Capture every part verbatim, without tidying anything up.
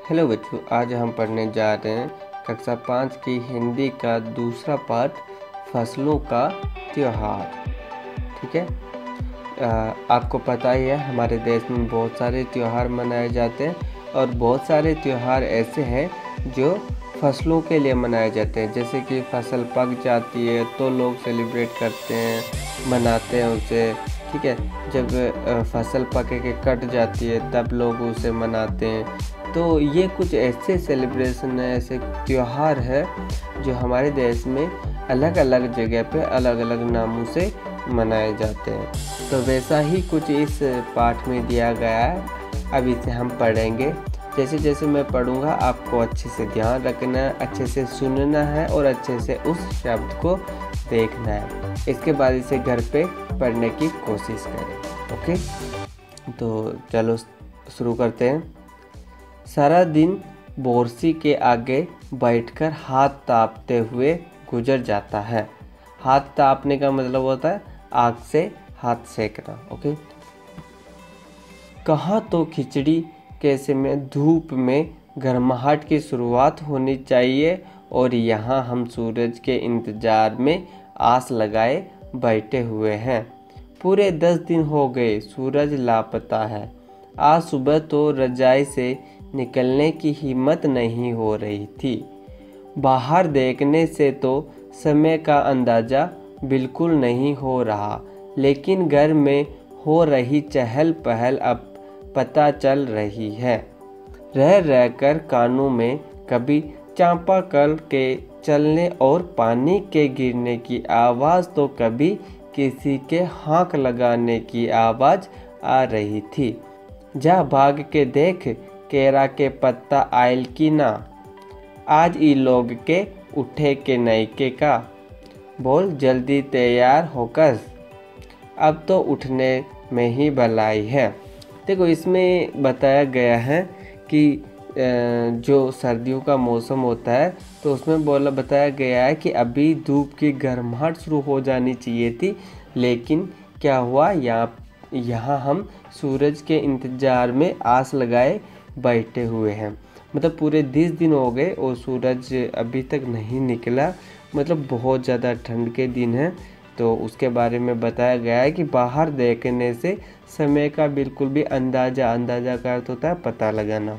Hello बच्चों, आज हम पढ़ने जा रहे हैं कक्षा पाँच की हिंदी का दूसरा पार्ट फसलों का त्योहार। ठीक है। आ, आपको पता ही है हमारे देश में बहुत सारे त्योहार मनाए जाते हैं और बहुत सारे त्योहार ऐसे हैं जो फसलों के लिए मनाए जाते हैं। जैसे कि फसल पक जाती है तो लोग सेलिब्रेट करते हैं, मनाते हैं उसे। ठीक है। जब फसल पके के कट जाती है तब लोग उसे मनाते हैं। तो ये कुछ ऐसे सेलिब्रेशन है, ऐसे त्यौहार है जो हमारे देश में अलग अलग जगह पे अलग अलग नामों से मनाए जाते हैं। तो वैसा ही कुछ इस पाठ में दिया गया है। अब इसे हम पढ़ेंगे। जैसे जैसे मैं पढ़ूंगा आपको अच्छे से ध्यान रखना है, अच्छे से सुनना है और अच्छे से उस शब्द को देखना है। इसके बाद इसे घर पे पढ़ने की कोशिश करें। ओके, तो चलो शुरू करते हैं। सारा दिन बोरसी के आगे बैठकर हाथ तापते हुए गुजर जाता है। हाथ तापने का मतलब होता है आग से हाथ सेकना। ओके। कहाँ तो खिचड़ी के समय धूप में गर्माहट की शुरुआत होनी चाहिए और यहाँ हम सूरज के इंतजार में आस लगाए बैठे हुए हैं। पूरे दस दिन हो गए सूरज लापता है। आज सुबह तो रजाई से निकलने की हिम्मत नहीं हो रही थी। बाहर देखने से तो समय का अंदाज़ा बिल्कुल नहीं हो रहा, लेकिन घर में हो रही चहल पहल अब पता चल रही है। रह रहकर कानों में कभी चांपाकल के चलने और पानी के गिरने की आवाज़ तो कभी किसी के हाँक लगाने की आवाज़ आ रही थी। जा भाग के देख केरा के पत्ता आयल की ना, आज ई लोग के उठे के नयके का, बोल जल्दी तैयार होकर, अब तो उठने में ही भलाई है। देखो, इसमें बताया गया है कि जो सर्दियों का मौसम होता है तो उसमें बोला बताया गया है कि अभी धूप की गर्माहट शुरू हो जानी चाहिए थी, लेकिन क्या हुआ, यहाँ यहाँ हम सूरज के इंतज़ार में आस लगाए बैठे हुए हैं। मतलब पूरे दस दिन हो गए और सूरज अभी तक नहीं निकला। मतलब बहुत ज़्यादा ठंड के दिन हैं। तो उसके बारे में बताया गया है कि बाहर देखने से समय का बिल्कुल भी अंदाज़ा अंदाज़ा का अर्थ होता है पता लगाना।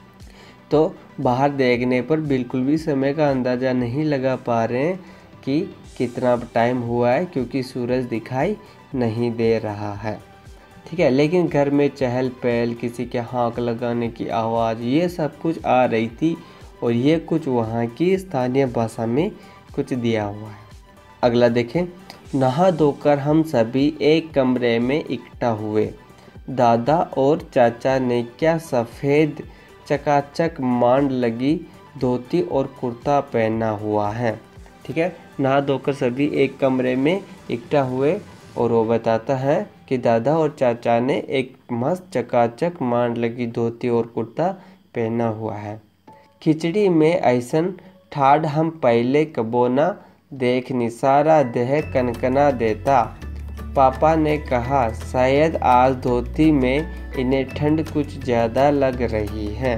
तो बाहर देखने पर बिल्कुल भी समय का अंदाज़ा नहीं लगा पा रहे हैं कि कितना टाइम हुआ है, क्योंकि सूरज दिखाई नहीं दे रहा है। ठीक है। लेकिन घर में चहल पहल, किसी के हाँक लगाने की आवाज़, ये सब कुछ आ रही थी और ये कुछ वहाँ की स्थानीय भाषा में कुछ दिया हुआ है। अगला देखें। नहा धोकर हम सभी एक कमरे में इकट्ठा हुए। दादा और चाचा ने क्या सफ़ेद चकाचक मांड लगी धोती और कुर्ता पहना हुआ है। ठीक है। नहा धोकर सभी एक कमरे में इकट्ठा हुए और वो बताता है कि दादा और चाचा ने एक मस्त चकाचक मांड लगी धोती और कुर्ता पहना हुआ है। खिचड़ी में ऐसन ठाड़ हम पहले कबो ना देखनी, सारा देह कनकना देता। पापा ने कहा शायद आज धोती में इन्हें ठंड कुछ ज़्यादा लग रही है।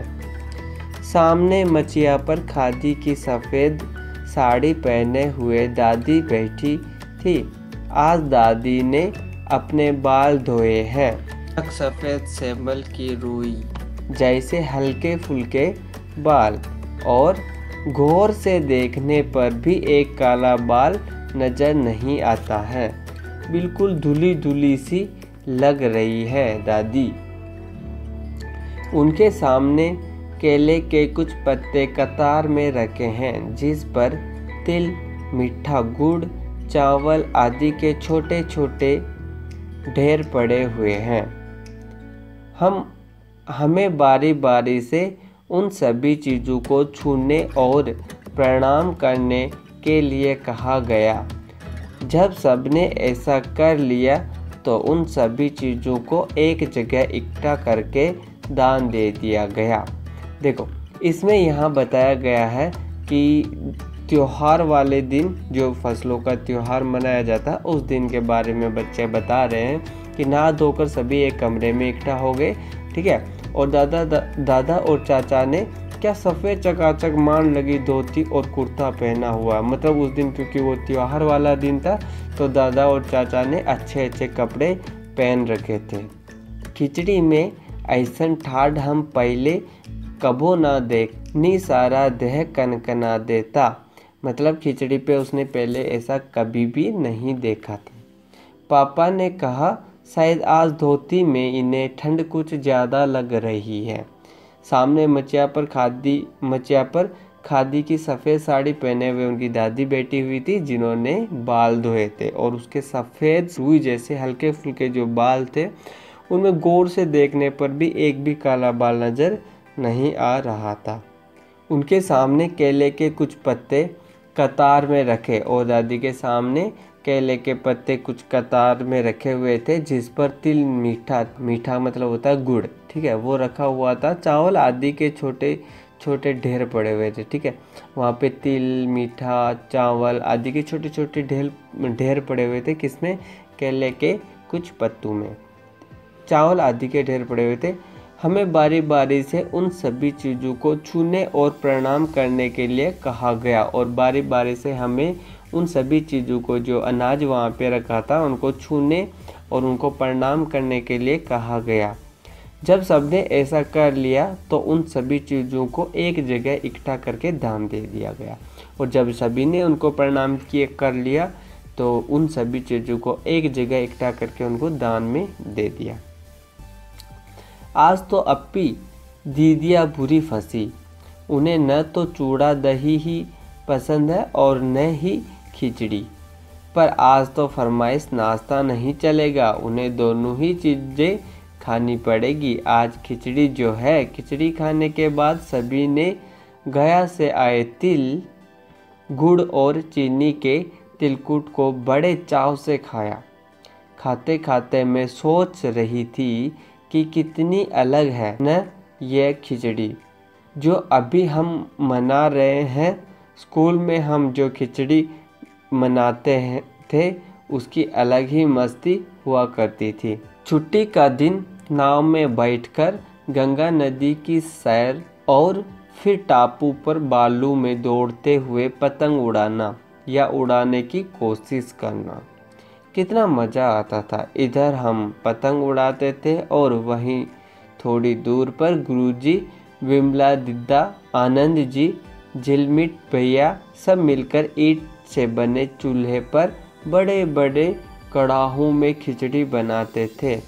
सामने मचिया पर खादी की सफ़ेद साड़ी पहने हुए दादी बैठी थी। आज दादी ने अपने बाल धोए हैं, सफ़ेद सेबल की रुई जैसे हल्के फुल्के बाल, और गौर से देखने पर भी एक काला बाल नज़र नहीं आता है। बिल्कुल धुली धुली सी लग रही है दादी। उनके सामने केले के कुछ पत्ते कतार में रखे हैं, जिस पर तिल, मीठा गुड़, चावल आदि के छोटे छोटे ढेर पड़े हुए हैं। हम हमें बारी बारी से उन सभी चीज़ों को छूने और प्रणाम करने के लिए कहा गया। जब सबने ऐसा कर लिया तो उन सभी चीज़ों को एक जगह इकट्ठा करके दान दे दिया गया। देखो, इसमें यहाँ बताया गया है कि त्योहार वाले दिन, जो फसलों का त्योहार मनाया जाता है, उस दिन के बारे में बच्चे बता रहे हैं कि नहा धोकर सभी एक कमरे में इकट्ठा हो गए। ठीक है। और दादा दा, दादा और चाचा ने क्या सफ़ेद चकाचक मान लगी धोती और कुर्ता पहना हुआ। मतलब उस दिन क्योंकि वो त्योहार वाला दिन था तो दादा और चाचा ने अच्छे अच्छे कपड़े पहन रखे थे। खिचड़ी में ऐसन ठाढ़ हम पहले कबो ना देख, नी सारा देह कनकना देता। मतलब खिचड़ी पे उसने पहले ऐसा कभी भी नहीं देखा था। पापा ने कहा शायद आज धोती में इन्हें ठंड कुछ ज़्यादा लग रही है। सामने मचिया पर खादी मचिया पर खादी की सफ़ेद साड़ी पहने हुए उनकी दादी बैठी हुई थी, जिन्होंने बाल धोए थे और उसके सफ़ेद रुई जैसे हल्के फुल्के जो बाल थे उनमें गौर से देखने पर भी एक भी काला बाल नज़र नहीं आ रहा था। उनके सामने केले के कुछ पत्ते कतार में रखे और दादी के सामने केले के पत्ते कुछ कतार में रखे हुए थे, जिस पर तिल मीठा मीठा मतलब होता है गुड़, ठीक है, वो रखा हुआ था। चावल आदि के छोटे छोटे ढेर पड़े हुए थे, ठीक है। वहाँ पे तिल मीठा चावल आदि के छोटे छोटे ढेर ढेर पड़े हुए थे। किसमें? केले के कुछ पत्तों में चावल आदि के ढेर पड़े हुए थे। हमें बारी बारी से उन सभी चीज़ों को छूने और प्रणाम करने के लिए कहा गया और बारी बारी से हमें उन सभी चीज़ों को जो अनाज वहाँ पे रखा था उनको छूने और उनको प्रणाम करने के लिए कहा गया। जब सबने ऐसा कर लिया तो उन सभी चीज़ों को एक जगह इकट्ठा करके दान दे दिया गया और जब सभी ने उनको प्रणाम किए कर लिया तो उन सभी चीज़ों को एक जगह इकट्ठा करके उनको दान में दे दिया। आज तो अप्पी दीदियाँ बुरी फंसी, उन्हें न तो चूड़ा दही ही पसंद है और न ही खिचड़ी, पर आज तो फरमाइश नाश्ता नहीं चलेगा, उन्हें दोनों ही चीज़ें खानी पड़ेगी। आज खिचड़ी जो है, खिचड़ी खाने के बाद सभी ने गया से आए तिल गुड़ और चीनी के तिलकुट को बड़े चाव से खाया। खाते खाते मैं सोच रही थी कि कितनी अलग है न ये खिचड़ी जो अभी हम मना रहे हैं। स्कूल में हम जो खिचड़ी मनाते हैं थे उसकी अलग ही मस्ती हुआ करती थी। छुट्टी का दिन नाव में बैठकर गंगा नदी की सैर और फिर टापू पर बालू में दौड़ते हुए पतंग उड़ाना या उड़ाने की कोशिश करना, कितना मज़ा आता था। इधर हम पतंग उड़ाते थे और वहीं थोड़ी दूर पर गुरुजी, विमला दीदा, आनंद जी, झिलमिट भैया सब मिलकर ईंट से बने चूल्हे पर बड़े बड़े कड़ाहों में खिचड़ी बनाते थे।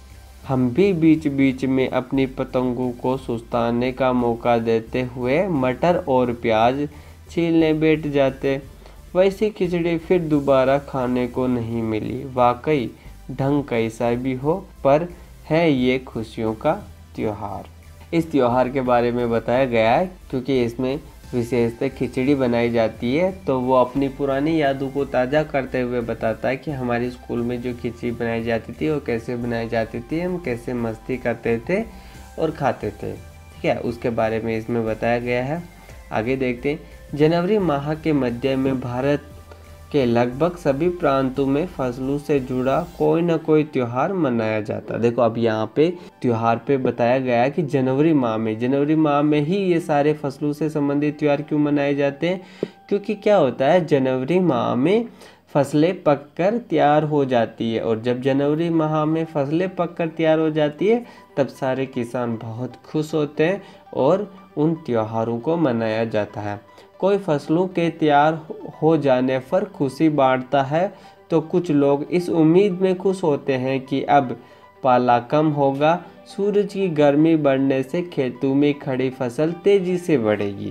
हम भी बीच बीच में अपनी पतंगों को सुस्ताने का मौका देते हुए मटर और प्याज छीलने बैठ जाते। वैसी खिचड़ी फिर दोबारा खाने को नहीं मिली। वाकई ढंग कैसा भी हो, पर है ये खुशियों का त्योहार। इस त्योहार के बारे में बताया गया है क्योंकि इसमें विशेषतः खिचड़ी बनाई जाती है, तो वो अपनी पुरानी यादों को ताज़ा करते हुए बताता है कि हमारे स्कूल में जो खिचड़ी बनाई जाती थी वो कैसे बनाई जाती थी, हम कैसे मस्ती करते थे और खाते थे, ठीक है। उसके बारे में इसमें बताया गया है। आगे देखते हैं। जनवरी माह के मध्य में भारत के लगभग सभी प्रांतों में फसलों से जुड़ा कोई न कोई त्योहार मनाया जाता। देखो अब यहाँ पे त्योहार पे बताया गया है कि जनवरी माह में जनवरी माह में ही ये सारे फसलों से संबंधित त्योहार क्यों मनाए जाते हैं, क्योंकि क्या होता है जनवरी माह में फसलें पककर तैयार हो जाती है और जब जनवरी माह में फसलें पककर तैयार हो जाती है तब सारे किसान बहुत खुश होते हैं और उन त्योहारों को मनाया जाता है। कोई फसलों के तैयार हो जाने पर खुशी बांटता है तो कुछ लोग इस उम्मीद में खुश होते हैं कि अब पाला कम होगा, सूरज की गर्मी बढ़ने से खेतों में खड़ी फसल तेजी से बढ़ेगी।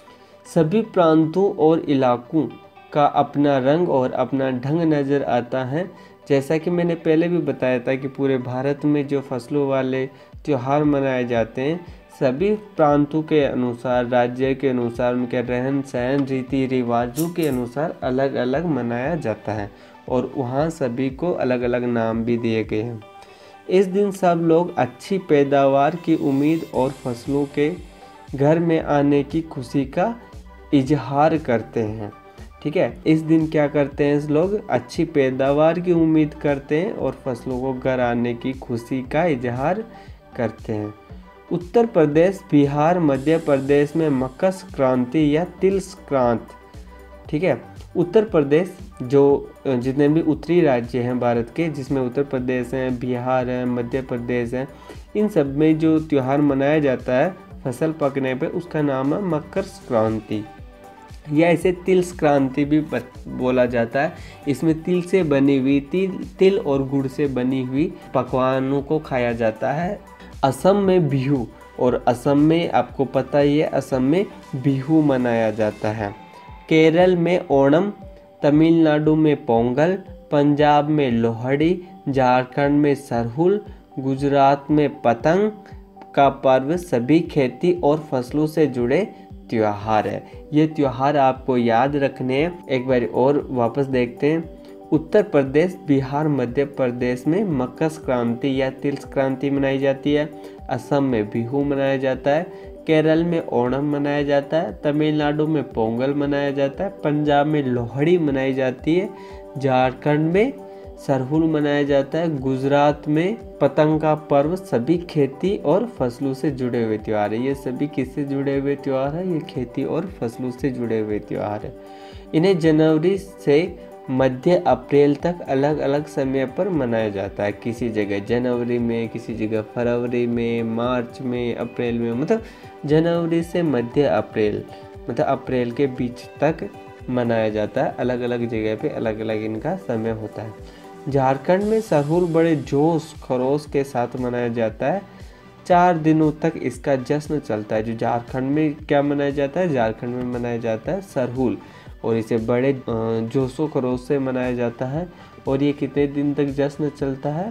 सभी प्रांतों और इलाकों का अपना रंग और अपना ढंग नज़र आता है। जैसा कि मैंने पहले भी बताया था कि पूरे भारत में जो फसलों वाले त्योहार मनाए जाते हैं सभी प्रांतों के अनुसार, राज्य के अनुसार, उनके रहन सहन रीति रिवाजों के अनुसार अलग अलग मनाया जाता है और वहाँ सभी को अलग अलग नाम भी दिए गए हैं। इस दिन सब लोग अच्छी पैदावार की उम्मीद और फसलों के घर में आने की खुशी का इजहार करते हैं, ठीक है। इस दिन क्या करते हैं लोग, अच्छी पैदावार की उम्मीद करते हैं और फसलों को घर आने की खुशी का इजहार करते हैं। उत्तर प्रदेश, बिहार, मध्य प्रदेश में मकर संक्रांति या तिल संक्रांत, ठीक है। उत्तर प्रदेश, जो जितने भी उत्तरी राज्य हैं भारत के, जिसमें उत्तर प्रदेश हैं, बिहार है, मध्य प्रदेश है, इन सब में जो त्यौहार मनाया जाता है फसल पकने पे, उसका नाम है मकर संक्रांति, या इसे तिल संक्रांति भी बोला जाता है। इसमें तिल से बनी हुई तिल तिल और गुड़ से बनी हुई पकवानों को खाया जाता है। असम में बिहू, और असम में आपको पता ही है, असम में बिहू मनाया जाता है। केरल में ओणम, तमिलनाडु में पोंगल, पंजाब में लोहड़ी, झारखंड में सरहुल, गुजरात में पतंग का पर्व सभी खेती और फसलों से जुड़े त्योहार है। ये त्योहार आपको याद रखने हैं। एक बार और वापस देखते हैं। उत्तर प्रदेश, बिहार, मध्य प्रदेश में मकर संक्रांति या तिल संक्रांति मनाई जाती है। असम में बिहू मनाया जाता है। केरल में ओणम मनाया जाता है। तमिलनाडु में पोंगल मनाया जाता है। पंजाब में लोहड़ी मनाई जाती है। झारखंड में सरहुल मनाया जाता है। गुजरात में पतंग का पर्व सभी खेती और फसलों से जुड़े हुए त्योहार है। ये सभी किससे जुड़े हुए त्योहार है? ये खेती और फसलों से जुड़े हुए त्योहार है। इन्हें जनवरी से मध्य अप्रैल तक अलग अलग समय पर मनाया जाता है। किसी जगह जनवरी में, किसी जगह फरवरी में, मार्च में, अप्रैल में, मतलब जनवरी से मध्य अप्रैल, मतलब अप्रैल के बीच तक मनाया जाता है। अलग अलग जगह पे अलग अलग इनका समय होता है। झारखंड में सरहुल बड़े जोश खरोश के साथ मनाया जाता है। चार दिनों तक इसका जश्न चलता है। जो झारखंड में क्या मनाया जाता है? झारखंड में मनाया जाता है सरहुल, और इसे बड़े जोशो खरोश से मनाया जाता है। और ये कितने दिन तक जश्न चलता है?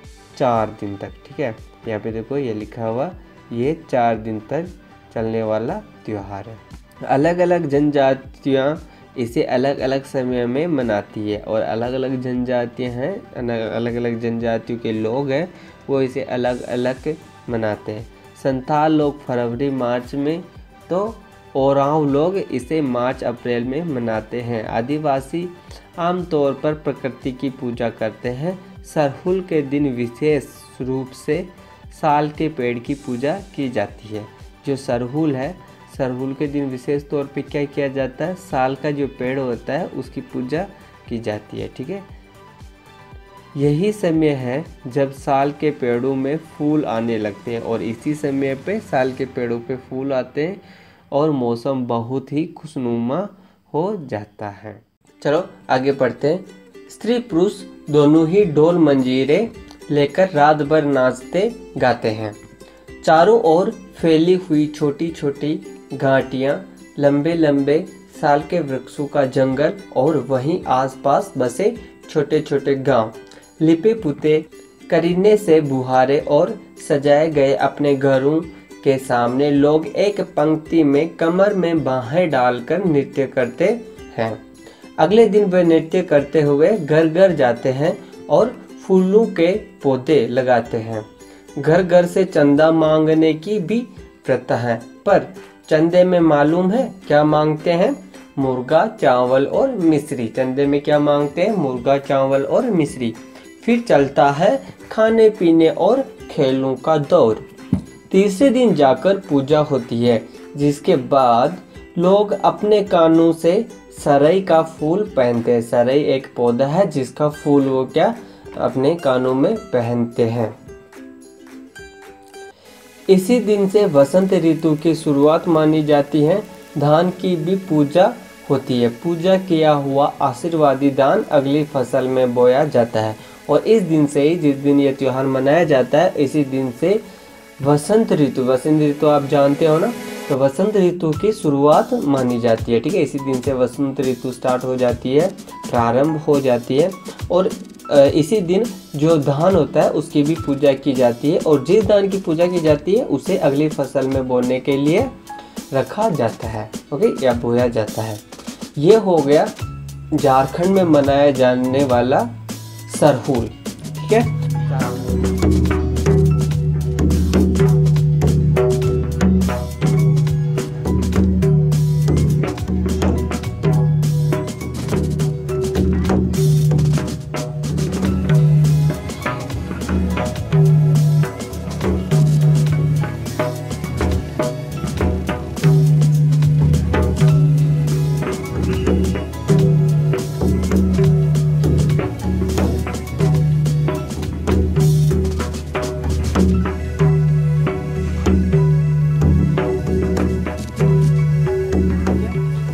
चार दिन तक, ठीक है। यहाँ पे देखो ये लिखा हुआ, ये चार दिन तक चलने वाला त्योहार है। अलग अलग जनजातियाँ इसे अलग अलग समय में मनाती है, और अलग अलग जनजातियाँ हैं, अलग अलग जनजातियों के लोग हैं, वो इसे अलग अलग मनाते हैं। संथाल लोग फरवरी मार्च में, तो ओरांव लोग इसे मार्च अप्रैल में मनाते हैं। आदिवासी आमतौर पर प्रकृति की पूजा करते हैं। सरहुल के दिन विशेष रूप से साल के पेड़ की पूजा की जाती है। जो सरहुल है, सरहुल के दिन विशेष तौर पे क्या किया जाता है? साल का जो पेड़ होता है उसकी पूजा की जाती है, ठीक है। यही समय है जब साल के पेड़ों में फूल आने लगते हैं, और इसी समय पे साल के पेड़ों पे फूल आते हैं और मौसम बहुत ही खुशनुमा हो जाता है। चलो आगे पढ़ते हैं। स्त्री पुरुष दोनों ही ढोल मंजीरे लेकर रात भर नाचते गाते हैं। चारों ओर फैली हुई छोटी छोटी घाटियाँ, लंबे लंबे साल के वृक्षों का जंगल, और वहीं आसपास बसे छोटे छोटे गांव, लिपे पुते करीने से बुहारे और सजाए गए अपने घरों के सामने लोग एक पंक्ति में कमर में बाहें डालकर नृत्य करते हैं। अगले दिन वे नृत्य करते हुए घर घर जाते हैं और फूलों के पौधे लगाते हैं। घर घर से चंदा मांगने की भी प्रथा है, पर चंदे में मालूम है क्या मांगते हैं? मुर्गा, चावल और मिश्री। चंदे में क्या मांगते हैं? मुर्गा, चावल और मिश्री। फिर चलता है खाने पीने और खेलों का दौर। तीसरे दिन जाकर पूजा होती है, जिसके बाद लोग अपने कानों से सरई का फूल पहनते हैं। सरई एक पौधा है जिसका फूल वो क्या अपने कानों में पहनते हैं। इसी दिन से वसंत ऋतु की शुरुआत मानी जाती है। धान की भी पूजा होती है। पूजा किया हुआ आशीर्वादी धान अगली फसल में बोया जाता है, और इस दिन से ही, जिस दिन ये त्योहार मनाया जाता है, इसी दिन से वसंत ऋतु, वसंत ऋतु आप जानते हो ना, तो वसंत ऋतु की शुरुआत मानी जाती है, ठीक है। इसी दिन से वसंत ऋतु स्टार्ट हो जाती है, प्रारंभ हो जाती है। और इसी दिन जो धान होता है उसकी भी पूजा की जाती है, और जिस धान की पूजा की जाती है उसे अगली फसल में बोने के लिए रखा जाता है, ओके, या बोया जाता है। ये हो गया झारखंड में मनाया जाने वाला सरहुल, ठीक है।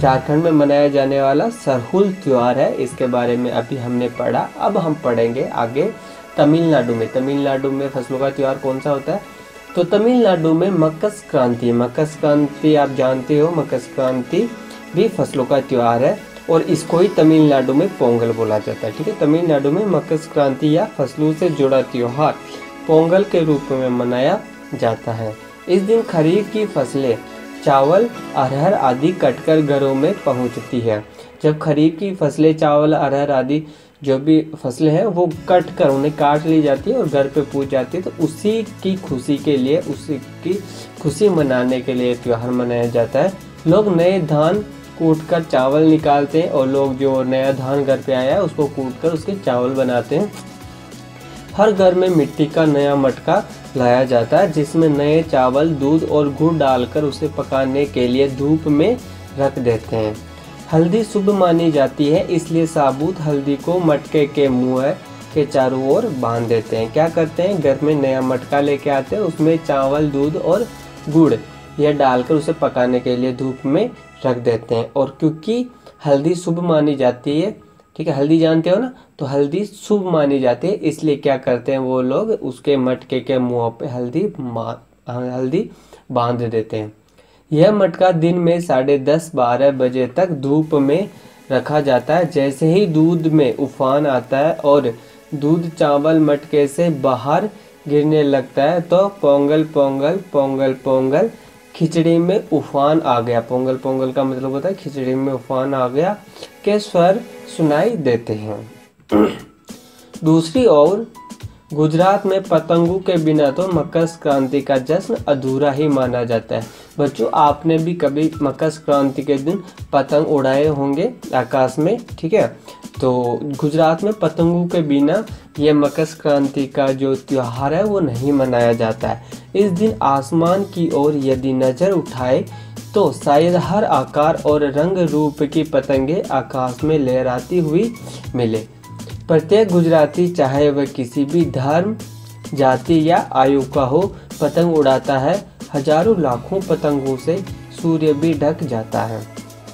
झारखंड में मनाया जाने वाला सरहुल त्यौहार है। इसके बारे में अभी हमने पढ़ा। अब हम पढ़ेंगे आगे तमिलनाडु में। तमिलनाडु में फसलों का त्यौहार कौन सा होता है? तो तमिलनाडु में मकर संक्रांति। मकर संक्रांति आप जानते हो, मकर संक्रांति भी फसलों का त्यौहार है और इसको ही तमिलनाडु में पोंगल बोला जाता है। ठीक है, तमिलनाडु में मकर संक्रांति या फसलों से जुड़ा त्यौहार पोंगल के रूप में मनाया जाता है। इस दिन खरीफ की फसलें चावल, अरहर आदि कटकर घरों में पहुंचती है। जब खरीफ की फसलें चावल, अरहर आदि जो भी फसलें हैं वो कट कर उन्हें काट ली जाती है और घर पे पहुंच जाती है, तो उसी की खुशी के लिए, उसी की खुशी मनाने के लिए त्यौहार मनाया जाता है। लोग नए धान कूट कर चावल निकालते हैं और लोग जो नया धान घर पे आया है उसको कूट कर उसके चावल बनाते हैं। हर घर में मिट्टी का नया मटका लाया जाता है जिसमें नए चावल, दूध और गुड़ डालकर उसे पकाने के लिए धूप में रख देते हैं। हल्दी शुभ मानी जाती है, इसलिए साबुत हल्दी को मटके के मुंह के चारों ओर बांध देते हैं। क्या करते हैं, घर में नया मटका लेके आते हैं, उसमें चावल, दूध और गुड़ यह डालकर उसे पकाने के लिए धूप में रख देते हैं। और क्योंकि हल्दी शुभ मानी जाती है, ठीक है, हल्दी जानते हो ना, तो हल्दी शुभ मानी जाती है, इसलिए क्या करते हैं वो लोग उसके मटके के मुंह पे हल्दी हल्दी बांध देते हैं। यह मटका दिन में साढ़े दस बारह बजे तक धूप में रखा जाता है। जैसे ही दूध में उफान आता है और दूध चावल मटके से बाहर गिरने लगता है तो पोंगल पोंगल पोंगल पोंगल खिचड़ी में उफान आ गया। पोंगल पोंगल का मतलब होता है खिचड़ी में उफान आ गया के स्वर सुनाई देते हैं। दूसरी ओर गुजरात में पतंगों के बिना तो मकर संक्रांति का जश्न अधूरा ही माना जाता है। बच्चों, आपने भी कभी मकर संक्रांति के दिन पतंग उड़ाए होंगे आकाश में, ठीक है। तो गुजरात में पतंगों के बिना ये मकर संक्रांति का जो त्योहार है वो नहीं मनाया जाता है। इस दिन आसमान की ओर यदि नज़र उठाए तो शायद हर आकार और रंग रूप की पतंगे आकाश में लहराती हुई मिले। प्रत्येक गुजराती, चाहे वह किसी भी धर्म, जाति या आयु का हो, पतंग उड़ाता है। हजारों लाखों पतंगों से सूर्य भी ढक जाता है।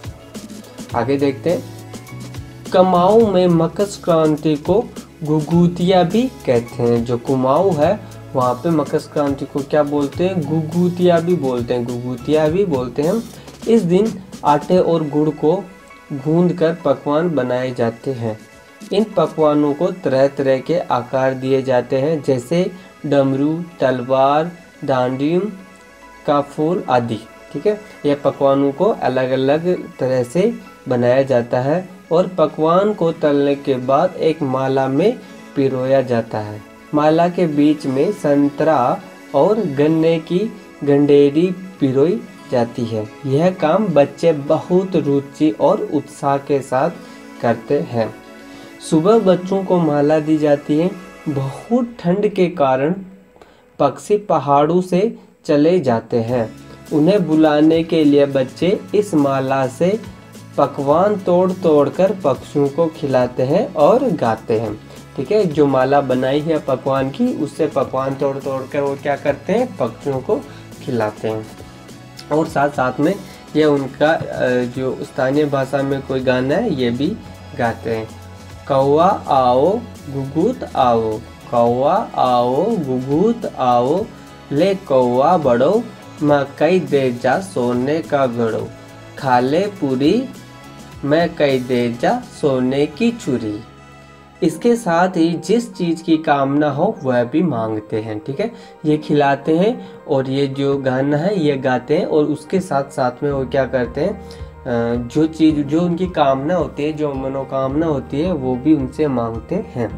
आगे देखते हैं। कुमाऊं में मकर संक्रांति को गुगुतिया भी कहते हैं। जो कुमाऊं है वहाँ पे मकर संक्रांति को क्या बोलते हैं, गुगुतिया भी बोलते हैं, गुगुतिया भी बोलते हैं। इस दिन आटे और गुड़ को गूंद कर पकवान बनाए जाते हैं। इन पकवानों को तरह तरह के आकार दिए जाते हैं, जैसे डमरू, तलवार, डांडियम का फूल आदि। ठीक है, यह पकवानों को अलग अलग तरह से बनाया जाता है और पकवान को तलने के बाद एक माला में पिरोया जाता है। माला के बीच में संतरा और गन्ने की गंडेरी पिरोई जाती है। यह काम बच्चे बहुत रुचि और उत्साह के साथ करते हैं। सुबह बच्चों को माला दी जाती है। बहुत ठंड के कारण पक्षी पहाड़ों से चले जाते हैं। उन्हें बुलाने के लिए बच्चे इस माला से पकवान तोड़ तोड़ कर पक्षियों को खिलाते हैं और गाते हैं। ठीक है, जो माला बनाई है पकवान की, उससे पकवान तोड़ तोड़ कर वो क्या करते हैं, पक्षियों को खिलाते हैं। और साथ साथ में ये उनका जो स्थानीय भाषा में कोई गाना है ये भी गाते हैं। कौवा आओ गुगुत आओ, कौवा आओ गुगुत आओ, ले कौवा बड़ो, मकई दे जा सोने का घड़ो, खा ले पूरी मैं कई दे जा सोने की चूरी। इसके साथ ही जिस चीज़ की कामना हो वह भी मांगते हैं। ठीक है, ये खिलाते हैं और ये जो गाना है ये गाते हैं और उसके साथ साथ में वो क्या करते हैं, जो चीज़ जो उनकी कामना होती है, जो मनोकामना होती है, वो भी उनसे मांगते हैं।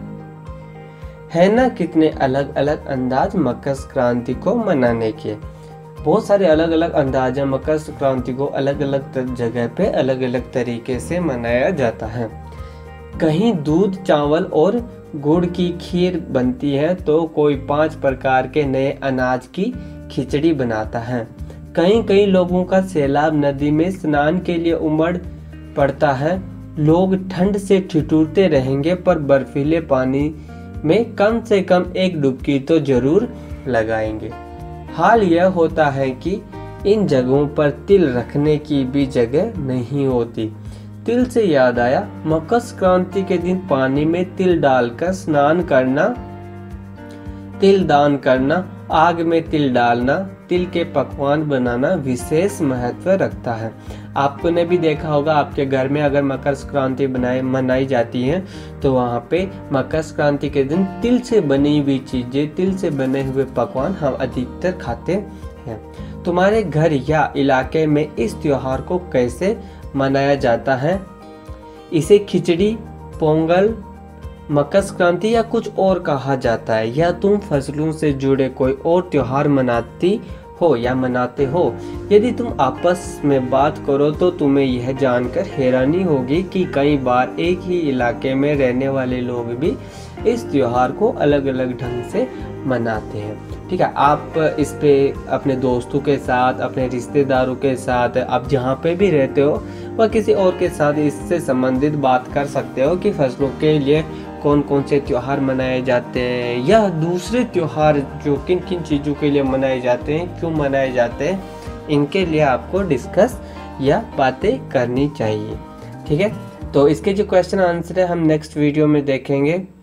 है ना कितने अलग अलग अंदाज मकर संक्रांति को मनाने के। बहुत सारे अलग अलग अंदाज हैं। मकर संक्रांति को अलग अलग जगह पे अलग अलग तरीके से मनाया जाता है। कहीं दूध, चावल और गुड़ की खीर बनती है तो कोई पांच प्रकार के नए अनाज की खिचड़ी बनाता है। कहीं कई लोगों का सैलाब नदी में स्नान के लिए उमड़ पड़ता है। लोग ठंड से ठिठुरते रहेंगे पर बर्फीले पानी में कम से कम एक डुबकी तो जरूर लगाएंगे। हाल यह होता है कि इन जगहों पर तिल रखने की भी जगह नहीं होती। तिल से याद आया, मकर संक्रांति के दिन पानी में तिल डालकर स्नान करना, तिल दान करना, आग में तिल डालना, तिल के पकवान बनाना विशेष महत्व रखता है। आपने भी देखा होगा, आपके घर में अगर मकर संक्रांति बनाई मनाई जाती है तो वहाँ पे मकर संक्रांति के दिन तिल से बनी हुई चीज़ें, तिल से बने हुए पकवान हम अधिकतर खाते हैं। तुम्हारे घर या इलाके में इस त्योहार को कैसे मनाया जाता है? इसे खिचड़ी, पोंगल, मकर संक्रांति या कुछ और कहा जाता है, या तुम फसलों से जुड़े कोई और त्योहार मनाती हो या मनाते हो? यदि तुम आपस में बात करो तो तुम्हें यह जानकर हैरानी होगी कि कई बार एक ही इलाके में रहने वाले लोग भी इस त्योहार को अलग अलग ढंग से मनाते हैं। ठीक है, आप इस पे अपने दोस्तों के साथ, अपने रिश्तेदारों के साथ, आप जहाँ पे भी रहते हो वह किसी और के साथ इससे संबंधित बात कर सकते हो कि फसलों के लिए कौन कौन से त्योहार मनाए जाते हैं, या दूसरे त्योहार जो किन किन चीज़ों के लिए मनाए जाते हैं, क्यों मनाए जाते हैं, इनके लिए आपको डिस्कस या बातें करनी चाहिए। ठीक है, तो इसके जो क्वेश्चन आंसर है हम नेक्स्ट वीडियो में देखेंगे।